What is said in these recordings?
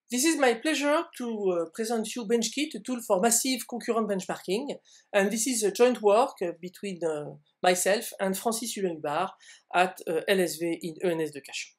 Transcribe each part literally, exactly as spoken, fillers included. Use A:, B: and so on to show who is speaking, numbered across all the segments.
A: This is my pleasure to uh, present you BenchKit, a tool for massive concurrent benchmarking. And this is a joint work uh, between uh, myself and Francis Hulin-Hubbard at uh, L S V in E N S de Cachan.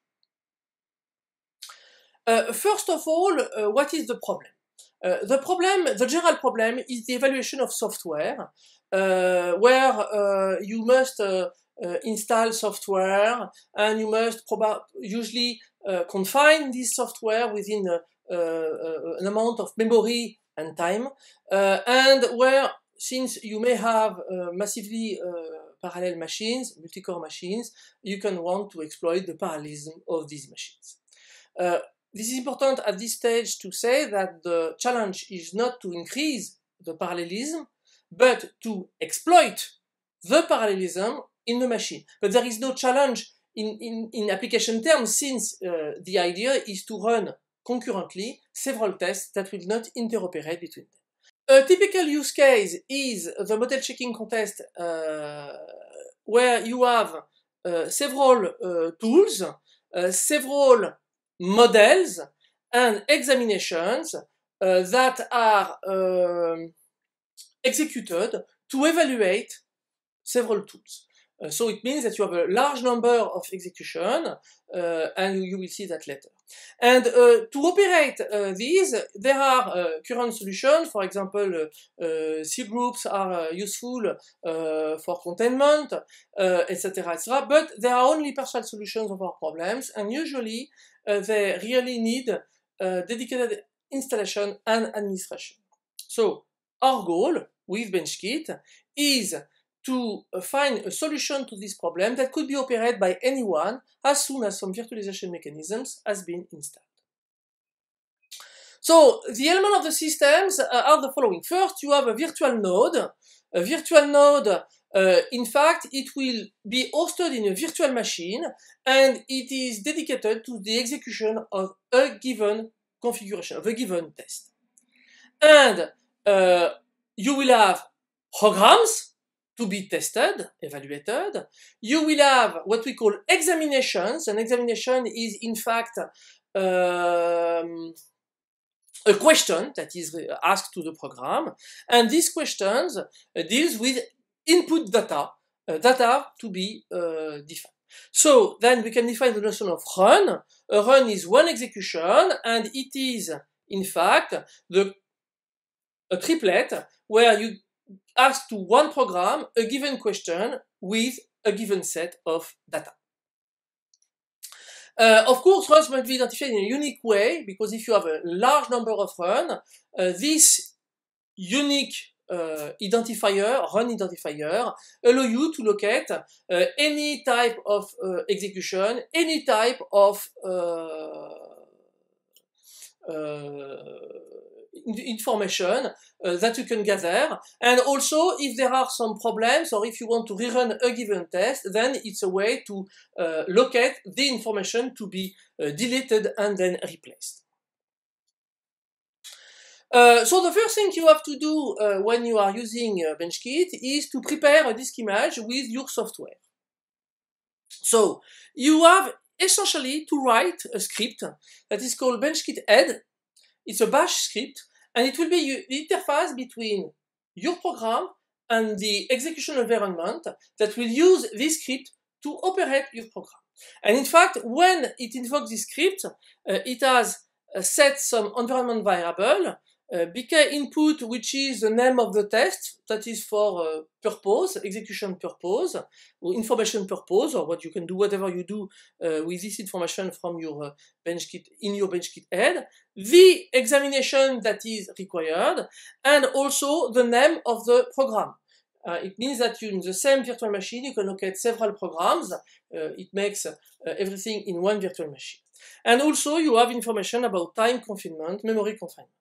A: Uh, first of all, uh, what is the problem? Uh, the problem, the general problem, is the evaluation of software, uh, where uh, you must uh, uh, install software, and you must usually uh, confine this software within uh, uh, an amount of memory and time, uh, and where, since you may have uh, massively uh, parallel machines, multi-core machines, you can want to exploit the parallelism of these machines. Uh, This is important at this stage to say that the challenge is not to increase the parallelism, but to exploit the parallelism in the machine. But there is no challenge in, in, in application terms, since uh, the idea is to run concurrently several tests that will not interoperate between them. A typical use case is the model checking contest, uh, where you have uh, several uh, tools, uh, several models and examinations uh, that are um, executed to evaluate several tools. Uh, so it means that you have a large number of execution, uh, and you will see that later. And uh, to operate uh, these, there are uh, current solutions. For example, uh, uh, C groups are uh, useful uh, for containment, uh, et cetera, et cetera. But they are only partial solutions of our problems, and usually uh, they really need uh, dedicated installation and administration. So our goal with BenchKit is to find a solution to this problem that could be operated by anyone as soon as some virtualization mechanisms has been installed. So the elements of the systems are the following. First, you have a virtual node. A virtual node, uh, in fact, it will be hosted in a virtual machine, and it is dedicated to the execution of a given configuration, of a given test. And uh, you will have programs to be tested, evaluated. You will have what we call examinations. An examination is, in fact, um, a question that is asked to the program. And these questions uh, deals with input data, uh, data to be uh, defined. So then we can define the notion of run. A run is one execution, and it is, in fact, the a triplet where you ask to one program a given question with a given set of data. Uh, of course, runs must be identified in a unique way, because if you have a large number of runs, uh, this unique uh, identifier, run identifier, allow you to locate uh, any type of uh, execution, any type of uh, uh, information uh, that you can gather. And also, if there are some problems, or if you want to rerun a given test, then it's a way to uh, locate the information to be uh, deleted and then replaced. Uh, so the first thing you have to do uh, when you are using uh, BenchKit is to prepare a disk image with your software. So you have essentially to write a script that is called BenchKit head. It's a bash script, and it will be the interface between your program and the execution environment that will use this script to operate your program. And in fact, when it invokes this script, uh, it has uh, set some environment variable, uh, bk input, which is the name of the test, that is for uh, purpose, execution purpose, or information purpose, or what you can do, whatever you do uh, with this information from your uh, BenchKit, in your BenchKit head, the examination that is required, and also the name of the program. Uh, it means that you, in the same virtual machine, you can locate several programs. Uh, it makes uh, everything in one virtual machine. And also you have information about time confinement, memory confinement.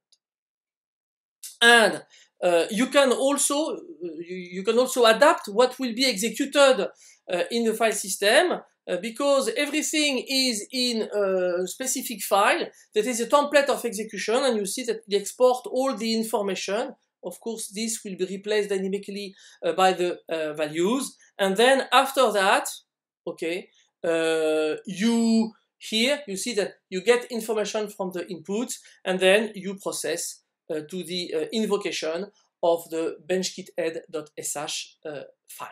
A: And uh, you can also you, you can also adapt what will be executed uh, in the file system, uh, because everything is in a specific file that is a template of execution, and you see that it exports all the information. Of course, this will be replaced dynamically uh, by the uh, values, and then after that, okay, uh, you Here you see that you get information from the inputs and then you process uh, to the uh, invocation of the benchkit.head.sh uh, file.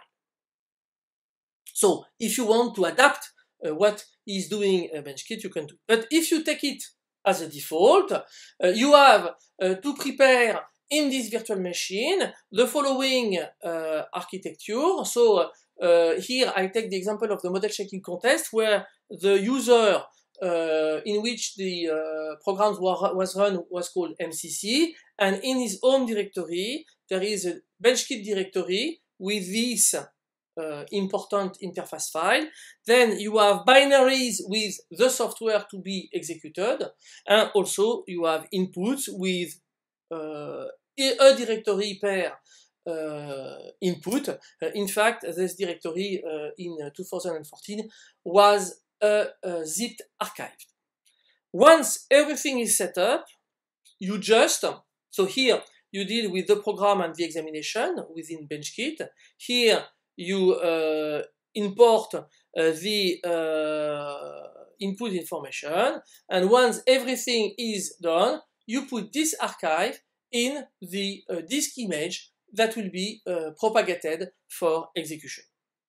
A: So if you want to adapt uh, what is doing uh, benchkit, you can do. But if you take it as a default, uh, you have uh, to prepare in this virtual machine the following uh, architecture. So uh, here I take the example of the model checking contest where the user uh, in which the uh, program was run was called M C C, and in his home directory there is a benchkit directory with this uh, important interface file. Then you have binaries with the software to be executed, and also you have inputs with uh, a directory per uh, input. Uh, in fact, this directory uh, in uh, two thousand fourteen was a, a zipped archive. Once everything is set up, you just, so here you deal with the program and the examination within benchkit. Here you uh, import uh, the uh, input information, and once everything is done, you put this archive in the uh, disk image that will be uh, propagated for execution.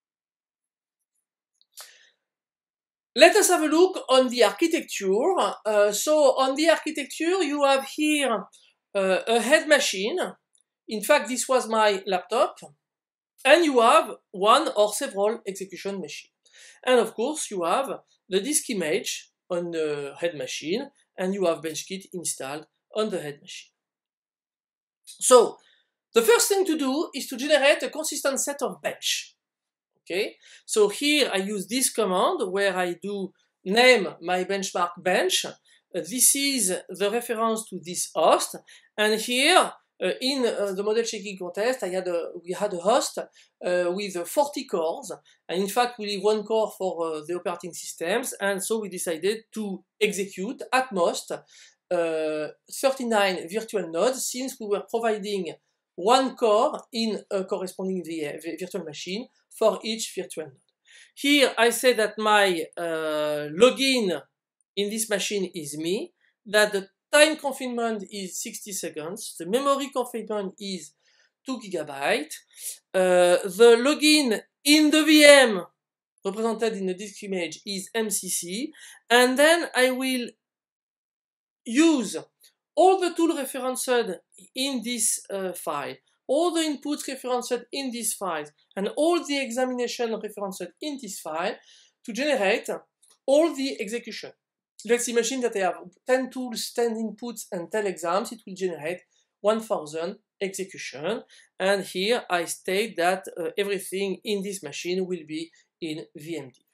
A: Let us have a look on the architecture. Uh, so on the architecture, you have here uh, a head machine. In fact, this was my laptop. And you have one or several execution machines. And of course, you have the disk image on the head machine, and you have benchkit installed on the head machine. So the first thing to do is to generate a consistent set of bench. Okay, so here I use this command where I do name my benchmark bench. Uh, this is the reference to this host, and here uh, in uh, the model checking contest, I had a, we had a host uh, with uh, forty cores, and in fact we leave one core for uh, the operating systems, and so we decided to execute at most uh, thirty-nine virtual nodes, since we were providing one core in a corresponding virtual machine for each virtual node. Here I say that my uh, login in this machine is me, that the time confinement is sixty seconds, the memory confinement is two gigabytes, uh, the login in the V M represented in the disk image is M C C, and then I will use all the tool referenced in this uh, file, all the inputs referenced in this file, and all the examination referenced in this file to generate all the execution. Let's imagine that I have ten tools, ten inputs, and ten exams. It will generate one thousand execution. And here I state that uh, everything in this machine will be in V M D.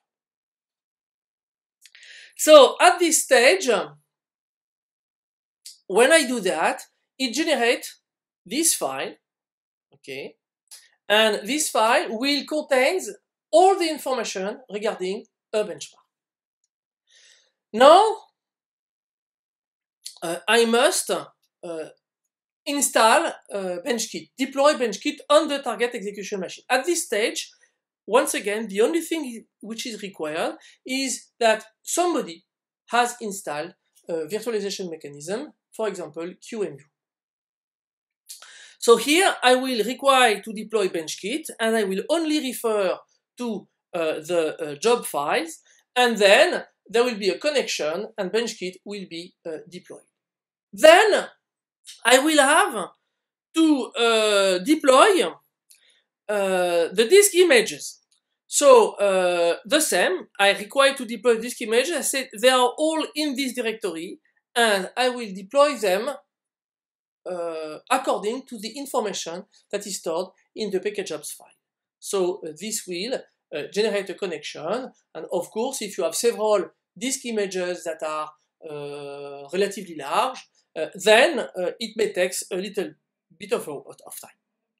A: So at this stage, when I do that, it generates this file, okay, and this file will contain all the information regarding a benchmark. Now, uh, I must uh, install uh, benchkit, deploy benchkit on the target execution machine. At this stage, once again, the only thing which is required is that somebody has installed a virtualization mechanism, for example, Q E M U. So here I will require to deploy benchkit, and I will only refer to uh, the uh, job files, and then there will be a connection and benchkit will be uh, deployed. Then I will have to uh, deploy uh, the disk images. So uh, the same, I require to deploy disk images. I said they are all in this directory, and I will deploy them uh, according to the information that is stored in the packageops file. So uh, this will uh, generate a connection, and of course, if you have several disk images that are uh, relatively large, uh, then uh, it may take a little bit of, of time.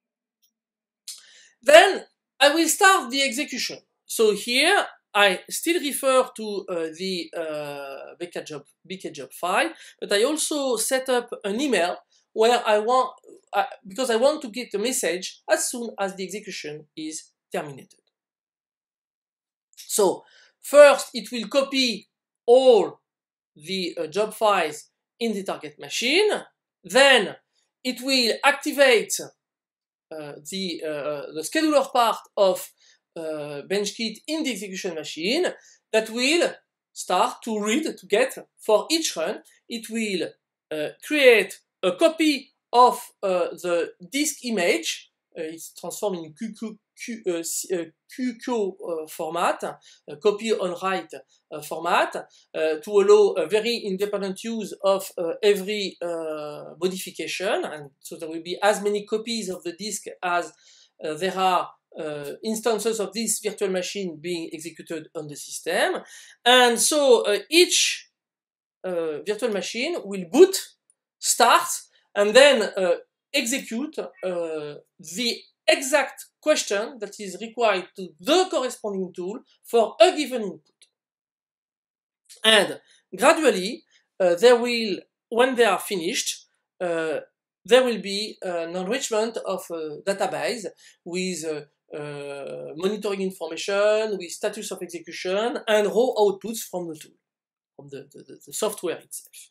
A: Then I will start the execution. So here I still refer to uh, the uh, packagejob file, but I also set up an email where I want, uh, because I want to get a message as soon as the execution is terminated. So first it will copy all the uh, job files in the target machine. Then it will activate uh, the, uh, the scheduler part of uh, BenchKit in the execution machine that will start to read, to get, for each run, it will uh, create a copy of uh, the disk image. Uh, it's transformed in Q Q, Q, uh, Q Q uh, format, uh, copy on write uh, format, uh, to allow a very independent use of uh, every uh, modification, and so there will be as many copies of the disk as uh, there are uh, instances of this virtual machine being executed on the system, and so uh, each uh, virtual machine will boot, start, and then uh, execute uh, the exact question that is required to the corresponding tool for a given input. And gradually, uh, there will, when they are finished, uh, there will be an enrichment of a database with uh, uh, monitoring information, with status of execution, and raw outputs from the tool, from the, the, the software itself.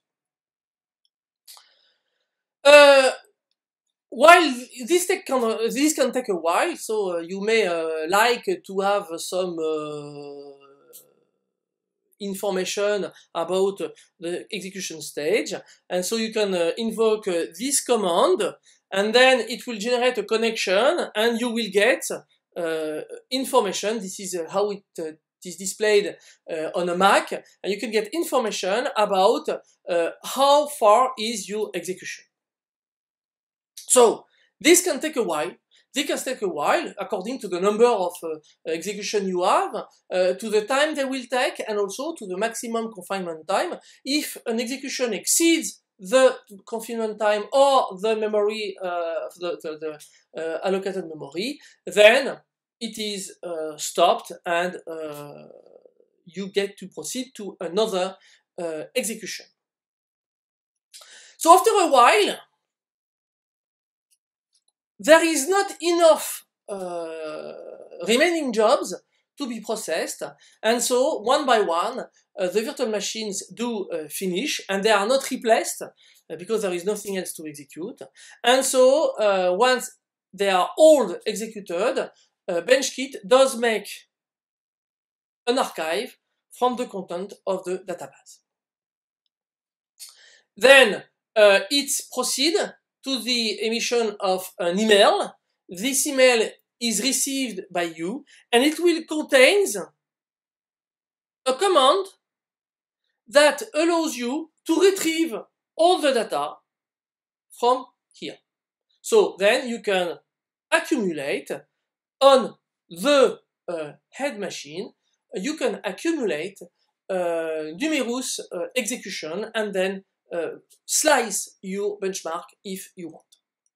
A: Uh, While this, take can, this can take a while, so uh, you may uh, like to have some uh, information about the execution stage, and so you can uh, invoke uh, this command, and then it will generate a connection, and you will get uh, information. This is uh, how it uh, is displayed uh, on a Mac, and you can get information about uh, how far is your execution. So this can take a while. This can take a while according to the number of uh, execution you have, uh, to the time they will take, and also to the maximum confinement time. If an execution exceeds the confinement time or the memory, uh, the, the, the uh, allocated memory, then it is uh, stopped, and uh, you get to proceed to another uh, execution. So after a while, there is not enough uh, remaining jobs to be processed, and so one by one uh, the virtual machines do uh, finish, and they are not replaced uh, because there is nothing else to execute. And so uh, once they are all executed, uh, BenchKit does make an archive from the content of the database. Then uh, it proceeds to the emission of an email. This email is received by you, and it will contain a command that allows you to retrieve all the data from here. So then you can accumulate on the uh, head machine, you can accumulate uh, numerous uh, execution, and then Uh, slice your benchmark if you want.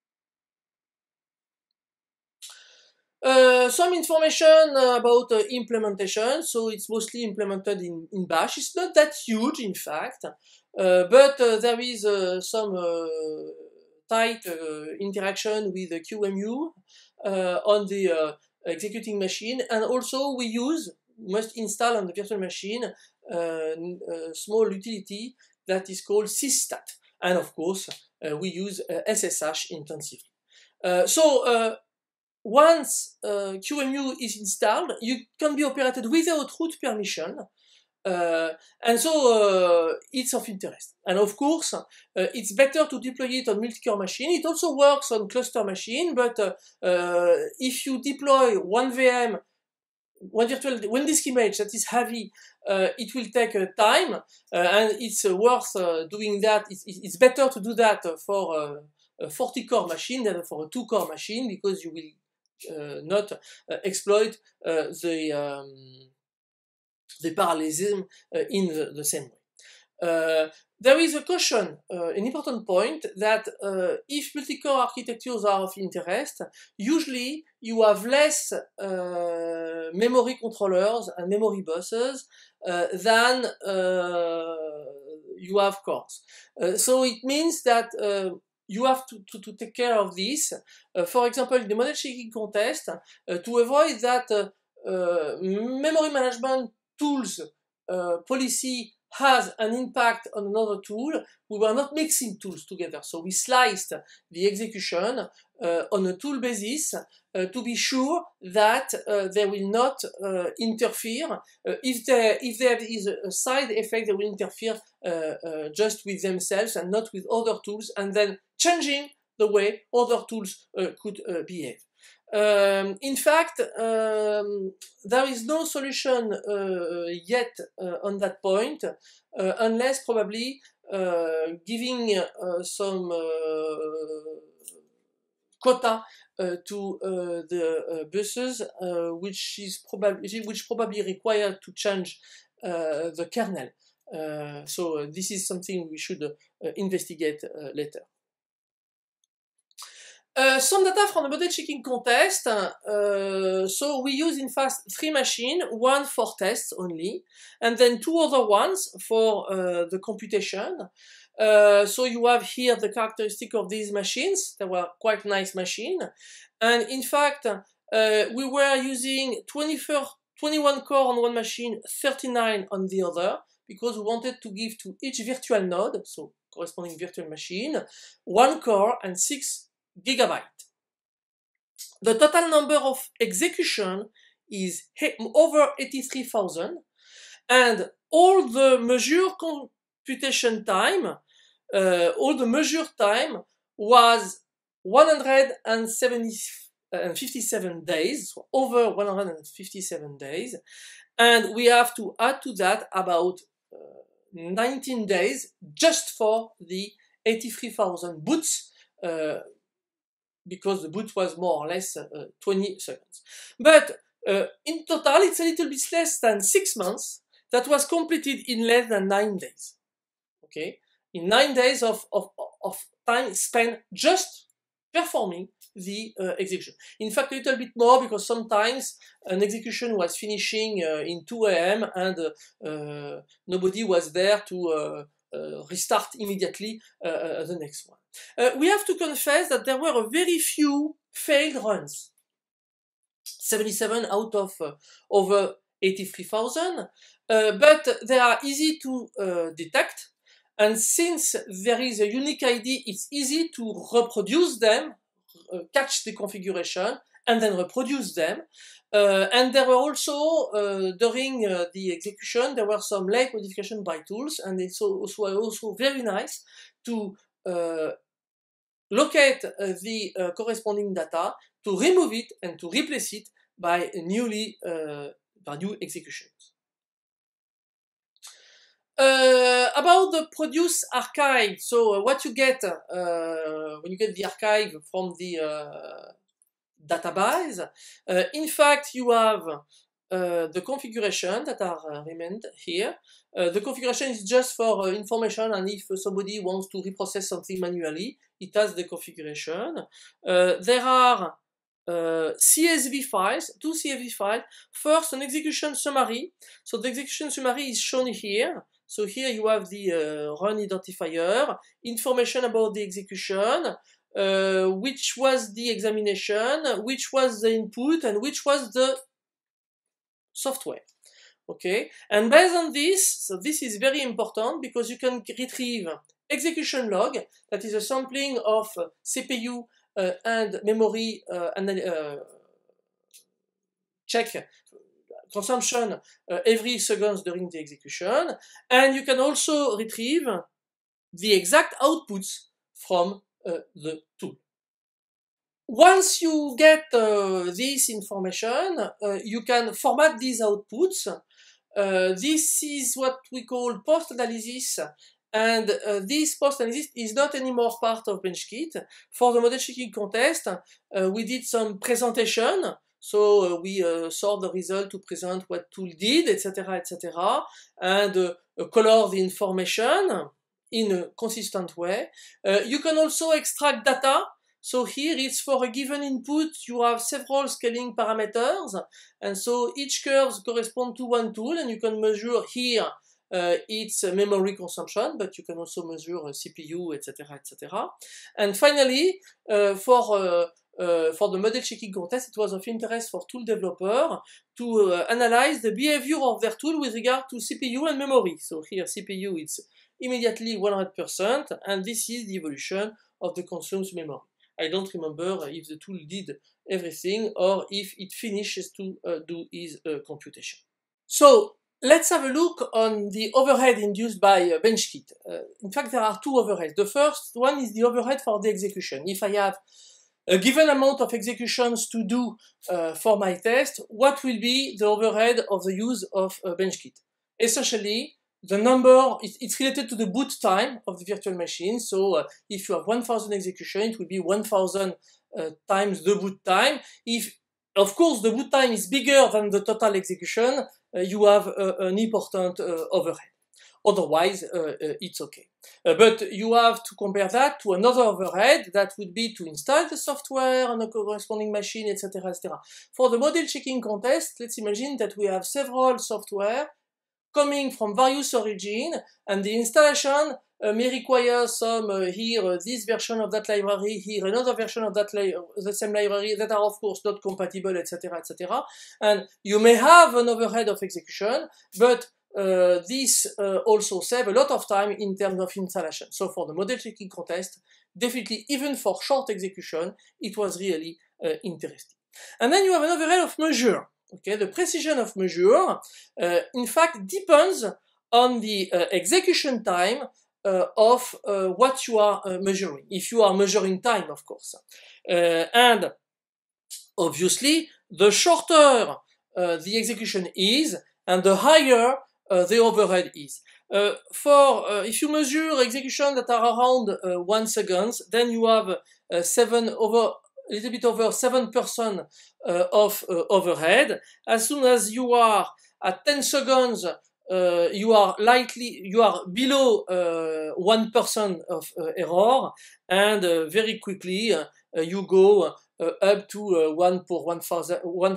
A: Uh, some information about uh, implementation. So it's mostly implemented in, in Bash. It's not that huge, in fact, uh, but uh, there is uh, some uh, tight uh, interaction with the Q M U uh, on the uh, executing machine, and also we use, must install on the virtual machine, uh, a small utility that is called systat, and of course uh, we use uh, S S H intensively. Uh, so uh, once uh, Q M U is installed, you can be operated without root permission, uh, and so uh, it's of interest. And of course, uh, it's better to deploy it on multi-core machine. It also works on cluster machine, but uh, uh, if you deploy one V M, one virtual, one disk image that is heavy, uh, it will take uh, time, uh, and it's uh, worth uh, doing that. It's, it's better to do that for uh, a forty core machine than for a two core machine, because you will uh, not uh, exploit uh, the um, the parallelism uh, in the, the same way. Uh, there is a caution, uh, an important point, that uh, if multi-core architectures are of interest, usually you have less uh, memory controllers and memory buses uh, than uh, you have cores. Uh, so it means that uh, you have to, to, to take care of this. Uh, for example, in the model checking contest, uh, to avoid that uh, uh, memory management tools uh, policy has an impact on another tool, we were not mixing tools together. So we sliced the execution uh, on a tool basis uh, to be sure that uh, they will not uh, interfere. Uh, if, there, if there is a side effect, they will interfere uh, uh, just with themselves and not with other tools, and then changing the way other tools uh, could uh, behave. Um, in fact, um, there is no solution uh, yet uh, on that point, uh, unless probably uh, giving uh, some uh, quota uh, to uh, the uh, buses, uh, which is probably which probably require to change uh, the kernel. Uh, so uh, this is something we should uh, investigate uh, later. Uh, some data from the model checking contest. Uh, so we use in fact three machines, one for tests only, and then two other ones for uh, the computation. Uh, so you have here the characteristic of these machines. They were quite nice machines. And in fact, uh, we were using twenty-one core on one machine, thirty-nine on the other, because we wanted to give to each virtual node, so corresponding virtual machine, one core and six gigabyte. The total number of execution is over eighty-three thousand, and all the measure computation time, uh, all the measure time was one hundred fifty-seven days, so over one hundred fifty-seven days, and we have to add to that about uh, nineteen days just for the eighty-three thousand boots, uh, because the boot was more or less uh, twenty seconds. But uh, in total, it's a little bit less than six months that was completed in less than nine days. Okay, in nine days of, of, of time spent just performing the uh, execution. In fact, a little bit more, because sometimes an execution was finishing uh, in two A M and uh, uh, nobody was there to uh, uh, restart immediately uh, uh, the next one. Uh, we have to confess that there were a very few failed runs. seventy-seven out of uh, over eighty-three thousand, uh, but they are easy to uh, detect, and since there is a unique I D, it's easy to reproduce them, uh, catch the configuration, and then reproduce them. Uh, and there were also, uh, during uh, the execution, there were some late modification by tools, and it's also, also very nice to uh, locate uh, the uh, corresponding data, to remove it and to replace it by newly uh, by new executions. Uh, about the produce archive, so uh, what you get uh, when you get the archive from the uh, database, uh, in fact you have uh, the configuration that are uh, remained here. Uh, the configuration is just for uh, information, and if somebody wants to reprocess something manually, it has the configuration. Uh, there are uh, C S V files, two C S V files. First, an execution summary. So the execution summary is shown here. So here you have the uh, run identifier, information about the execution, uh, which was the examination, which was the input, and which was the software. Okay, and based on this, so this is very important because you can retrieve execution log, that is a sampling of uh, C P U uh, and memory uh, and, uh, check consumption uh, every seconds during the execution, and you can also retrieve the exact outputs from uh, the tool. Once you get uh, this information, uh, you can format these outputs. Uh, this is what we call post-analysis, and uh, this post-analysis is not anymore part of BenchKit. For the model checking contest, uh, we did some presentation, so uh, we uh, saw the result to present what tool did, et cetera, et cetera, and uh, color the information in a consistent way. Uh, you can also extract data. So here it's for a given input, you have several scaling parameters, and so each curve corresponds to one tool, and you can measure here uh, its memory consumption, but you can also measure C P U, et cetera, et cetera. And finally, uh, for uh, uh, for the model checking contest, it was of interest for tool developer to uh, analyze the behavior of their tool with regard to C P U and memory. So here C P U it's immediately one hundred percent, and this is the evolution of the consumed memory. I don't remember if the tool did everything or if it finishes to uh, do its uh, computation. So let's have a look on the overhead induced by uh, BenchKit. Uh, in fact, there are two overheads. The first one is the overhead for the execution. If I have a given amount of executions to do uh, for my test, what will be the overhead of the use of uh, BenchKit? Essentially, the number, it's related to the boot time of the virtual machine. So uh, if you have one thousand executions, it will be one thousand uh, times the boot time. If, of course, the boot time is bigger than the total execution, uh, you have uh, an important uh, overhead. Otherwise, uh, uh, it's okay. Uh, but you have to compare that to another overhead that would be to install the software on a corresponding machine, et cetera, et cetera. For the model checking contest, let's imagine that we have several software coming from various origins, and the installation uh, may require some uh, here uh, this version of that library, here another version of that li the same library that are of course not compatible, et cetera, et cetera. And you may have an overhead of execution, but uh, this uh, also save a lot of time in terms of installation. So for the model checking contest, definitely even for short execution, it was really uh, interesting. And then you have an overhead of measure. Okay, the precision of measure, uh, in fact, depends on the uh, execution time uh, of uh, what you are uh, measuring. If you are measuring time, of course. Uh, and obviously, the shorter uh, the execution is, and the higher uh, the overhead is. Uh, for uh, if you measure execution that are around uh, one second, then you have uh, seven over. A little bit over seven percent uh, of uh, overhead. As soon as you are at ten seconds, uh, you are likely, you are below uh, one percent of uh, error, and uh, very quickly uh, you go uh, up to uh, one per one thousand, one,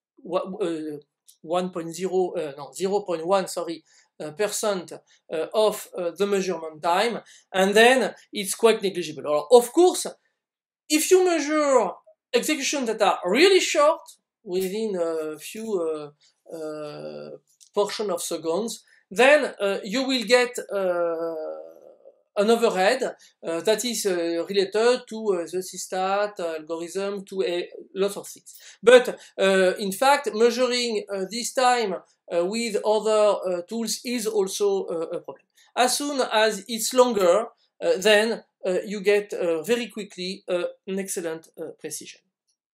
A: uh, one point zero, uh, no, zero point one, sorry, uh, percent uh, of uh, the measurement time, and then it's quite negligible. Or, of course, if you measure executions that are really short, within a few uh, uh, portion of seconds, then uh, you will get uh, an overhead uh, that is uh, related to uh, the SysStat algorithm, to a lot of things. But uh, in fact, measuring uh, this time uh, with other uh, tools is also uh, a problem. As soon as it's longer, uh, then Uh, you get uh, very quickly uh, an excellent uh, precision.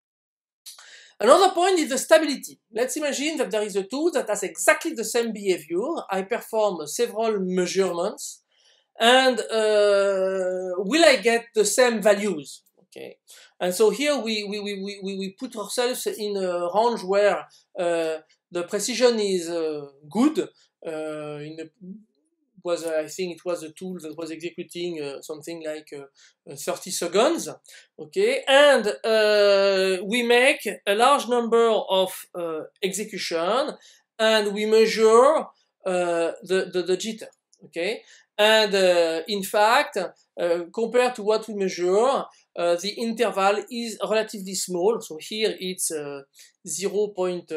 A: Another point is the stability. Let's imagine that there is a tool that has exactly the same behavior. I perform several measurements, and uh, will I get the same values? Okay, and so here we we we we we put ourselves in a range where uh, the precision is uh, good. Uh, in the was uh, I think it was a tool that was executing uh, something like uh, thirty seconds, okay, and uh, we make a large number of uh, execution, and we measure uh, the, the the jitter, okay, and uh, in fact, uh, compared to what we measure, uh, the interval is relatively small. So here it's uh, zero point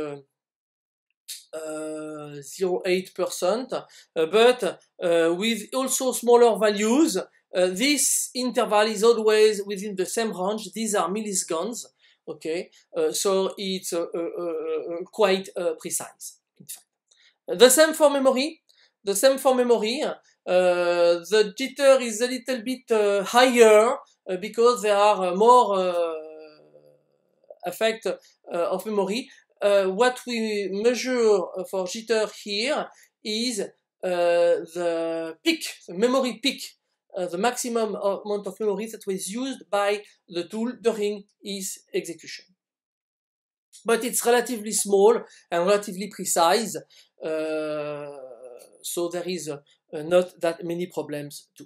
A: zero point eight percent, uh, but uh, with also smaller values, uh, this interval is always within the same range. These are milliseconds, okay, uh, so it's uh, uh, uh, quite uh, precise, in fact. The same for memory, the same for memory. Uh, the jitter is a little bit uh, higher uh, because there are uh, more uh, effect uh, of memory. Uh, what we measure for jitter here is uh, the peak, the memory peak, uh, the maximum amount of memory that was used by the tool during its execution. But it's relatively small and relatively precise, uh, so there is uh, not that many problems too.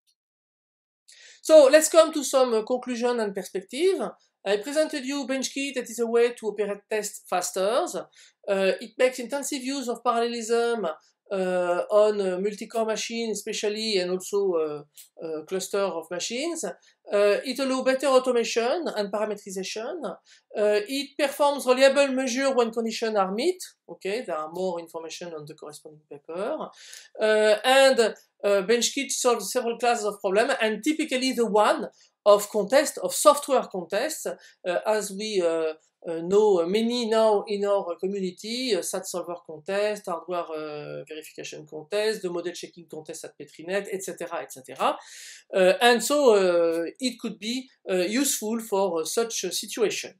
A: So let's come to some uh, conclusion and perspective. I presented you BenchKit. That is a way to operate tests faster. Uh, it makes intensive use of parallelism uh, on a multi-core machine especially, and also a, a cluster of machines. Uh, it allows better automation and parameterization. Uh, it performs reliable measure when conditions are met. Okay, there are more information on the corresponding paper. Uh, and uh, BenchKit solves several classes of problems, and typically the one of contest, of software contests, uh, as we uh, uh, know many now in our community, uh, S A T solver contest, hardware uh, verification contest, the model checking contest at Petrinet, et cetera, et cetera. Uh, and so uh, it could be uh, useful for uh, such a situation.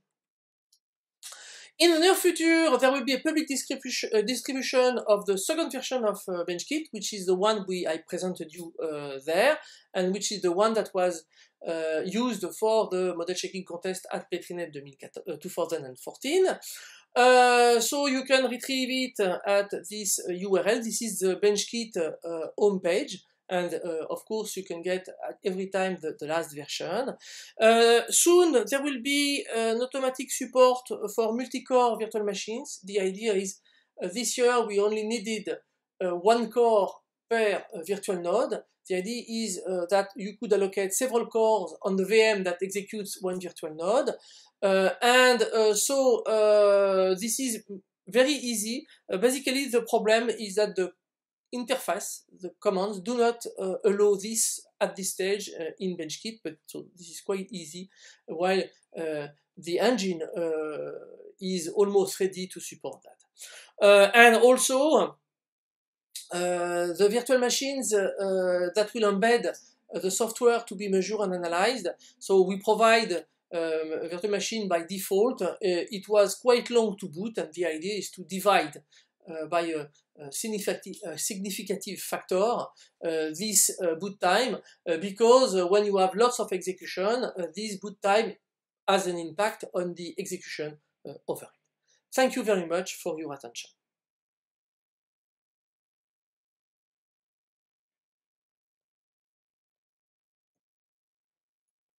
A: In the near future, there will be a public distribution, uh, distribution of the second version of uh, BenchKit, which is the one we I presented you uh, there, and which is the one that was uh, used for the model checking contest at Petrinet twenty fourteen. Uh, so you can retrieve it at this uh, U R L. This is the BenchKit uh, homepage. And uh, of course you can get every time the, the last version. Uh, soon there will be an automatic support for multi-core virtual machines. The idea is uh, this year we only needed uh, one core per uh, virtual node. The idea is uh, that you could allocate several cores on the V M that executes one virtual node. Uh, and uh, so uh, this is very easy. Uh, basically the problem is that the interface, the commands, do not uh, allow this at this stage uh, in BenchKit, but so this is quite easy, while uh, the engine uh, is almost ready to support that. Uh, and also, uh, the virtual machines uh, that will embed uh, the software to be measured and analyzed, so we provide um, a virtual machine by default. Uh, it was quite long to boot, and the idea is to divide Uh, by a, a, significant, a significant factor uh, this uh, boot time, uh, because uh, when you have lots of execution, uh, this boot time has an impact on the execution uh, overhead. Thank you very much for your attention.